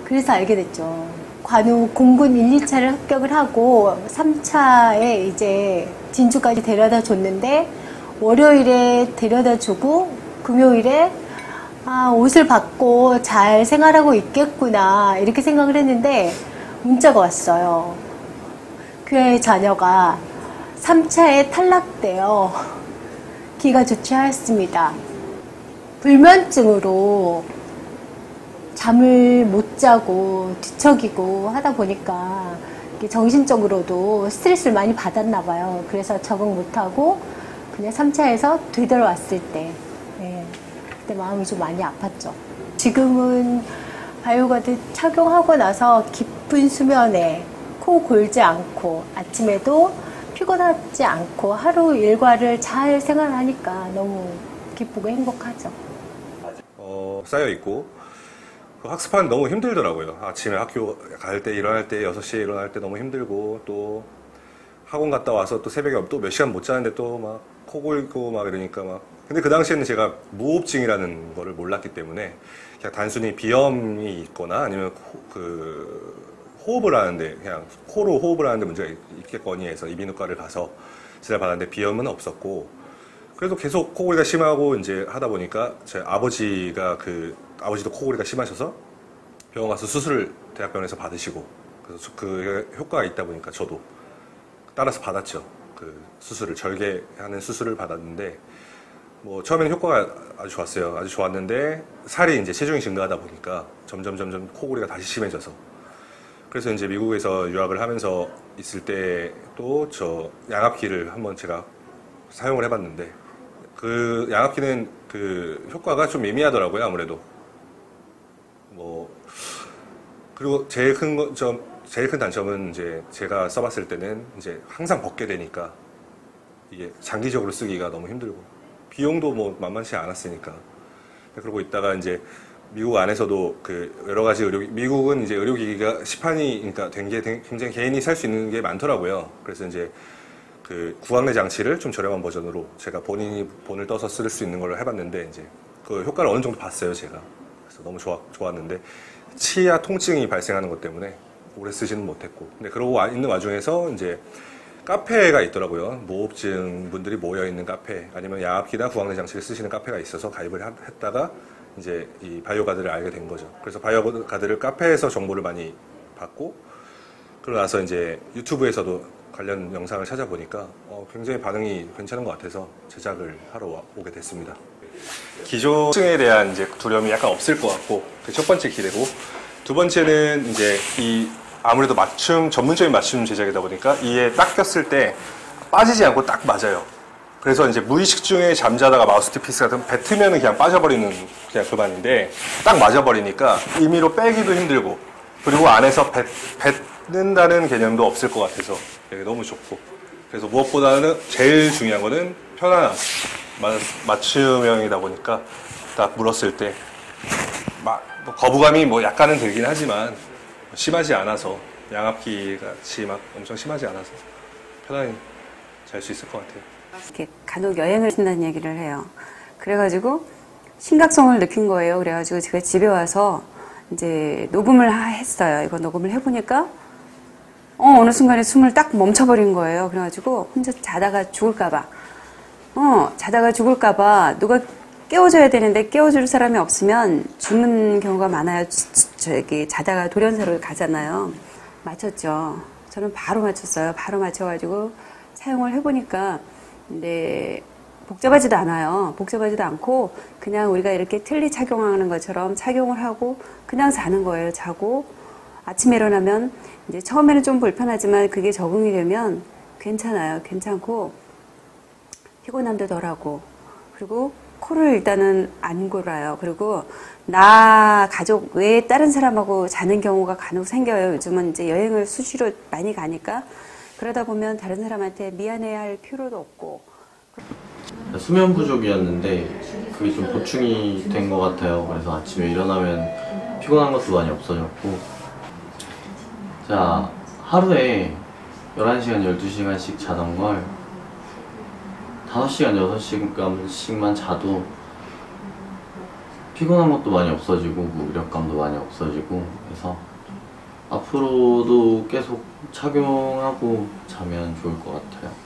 그래서 알게 됐죠. 관우 공군 1, 2차를 합격을 하고 3차에 이제 진주까지 데려다 줬는데 월요일에 데려다 주고 금요일에 옷을 받고 잘 생활하고 있겠구나 이렇게 생각을 했는데 문자가 왔어요. 교회 자녀가 3차에 탈락되어 기가 좋지 않습니다. 불면증으로 잠을 못 자고 뒤척이고 하다 보니까 정신적으로도 스트레스를 많이 받았나 봐요. 그래서 적응 못하고 그냥 3차에서 되돌아왔을 때 그때 마음이 좀 많이 아팠죠. 지금은 바이오가드 착용하고 나서 깊은 수면에 코 골지 않고 아침에도 피곤하지 않고 하루 일과를 잘 생활하니까 너무 기쁘고 행복하죠. 쌓여있고 학습하는 너무 힘들더라고요. 아침에 학교 갈 때 일어날 때 6시에 일어날 때 너무 힘들고 또 학원 갔다 와서 또 새벽에 또 몇 시간 못 자는데 또 막 코 골고 막 이러니까 막 근데 그 당시에는 제가 무호흡증이라는 거를 몰랐기 때문에 그냥 단순히 비염이 있거나 아니면 호흡을 하는데 그냥 코로 호흡을 하는데 문제가 있겠거니 해서 이비인후과를 가서 진찰 받았는데 비염은 없었고 그래도 계속 코골이가 심하고 이제 하다 보니까 제 아버지도 코골이가 심하셔서 병원 가서 수술을 대학병원에서 받으시고 그래서 그 효과가 있다 보니까 저도 따라서 받았죠. 그 수술을 절개하는 수술을 받았는데 뭐 처음에는 효과가 아주 좋았어요. 아주 좋았는데 살이 이제 체중이 증가하다 보니까 점점 코골이가 다시 심해져서 그래서 이제 미국에서 유학을 하면서 있을 때 또 저 양압기를 한번 제가 사용을 해봤는데 그 양압기는 그 효과가 좀 미미하더라고요. 아무래도 뭐 그리고 제일 큰 단점은 이제 제가 써봤을 때는 이제 항상 벗게 되니까 이게 장기적으로 쓰기가 너무 힘들고 비용도 뭐 만만치 않았으니까 그러고 있다가 이제 미국 안에서도 그 여러 가지 미국은 이제 의료기기가 시판이 그러니까 된 게 굉장히 개인이 살 수 있는 게 많더라고요. 그래서 이제 그 구강내 장치를 좀 저렴한 버전으로 제가 본인이 본을 떠서 쓸 수 있는 걸 해봤는데 이제 그 효과를 어느 정도 봤어요 제가. 그래서 너무 좋았는데 치아 통증이 발생하는 것 때문에 오래 쓰지는 못했고 근데 그러고 있는 와중에서 이제 카페가 있더라고요. 무호흡증 분들이 모여있는 카페 아니면 양압기나 구강내 장치를 쓰시는 카페가 있어서 가입을 했다가 이제 이 바이오가드를 알게 된 거죠. 그래서 바이오가드를 카페에서 정보를 많이 받고 그러고 나서 이제 유튜브에서도 관련 영상을 찾아보니까 굉장히 반응이 괜찮은 것 같아서 제작을 하러 오게 됐습니다. 기존증에 대한 이제 두려움이 약간 없을 것 같고 그 첫 번째 기대고 두 번째는 이제 이 아무래도 전문적인 맞춤 제작이다 보니까 이에 딱 꼈을 때 빠지지 않고 딱 맞아요. 그래서 이제 무의식 중에 잠자다가 마우스피스 같은 뱉으면 그냥 빠져버리는 그냥 그만인데 딱 맞아버리니까 임의로 빼기도 힘들고 그리고 안에서 뱉는다는 개념도 없을 것 같아서 되게 너무 좋고 그래서 무엇보다는 제일 중요한 거는 편안함 맞춤형이다 보니까 딱 물었을 때 거부감이 뭐 약간은 들긴 하지만 심하지 않아서 양압기 같이 막 엄청 심하지 않아서 편안히 잘 수 있을 것 같아요. 이렇게 간혹 여행을 신다는 얘기를 해요. 그래가지고 심각성을 느낀 거예요. 그래가지고 제가 집에 와서 이제 녹음을 했어요. 이거 녹음을 해보니까 어느 순간에 숨을 딱 멈춰버린 거예요. 그래가지고 혼자 자다가 죽을까봐 누가 깨워줘야 되는데 깨워줄 사람이 없으면 죽는 경우가 많아요. 저기 자다가 돌연사로 가잖아요. 맞췄죠. 저는 바로 맞췄어요. 바로 맞춰가지고 사용을 해보니까 근데 복잡하지도 않아요. 복잡하지도 않고 그냥 우리가 이렇게 틀니 착용하는 것처럼 착용을 하고 그냥 자는 거예요. 자고 아침에 일어나면 이제 처음에는 좀 불편하지만 그게 적응이 되면 괜찮아요. 괜찮고 피곤함도 덜하고 그리고 코를 일단은 안 골아요. 그리고 나 가족 외에 다른 사람하고 자는 경우가 간혹 생겨요. 요즘은 이제 여행을 수시로 많이 가니까 그러다 보면 다른 사람한테 미안해야 할 필요도 없고. 수면 부족이었는데 그게 좀 보충이 된 것 같아요. 그래서 아침에 일어나면 피곤한 것도 많이 없어졌고 자 하루에 11시간, 12시간씩 자던 걸 5시간, 6시간씩만 자도 피곤한 것도 많이 없어지고 무력감도 많이 없어지고 그래서 앞으로도 계속 착용하고 자면 좋을 것 같아요.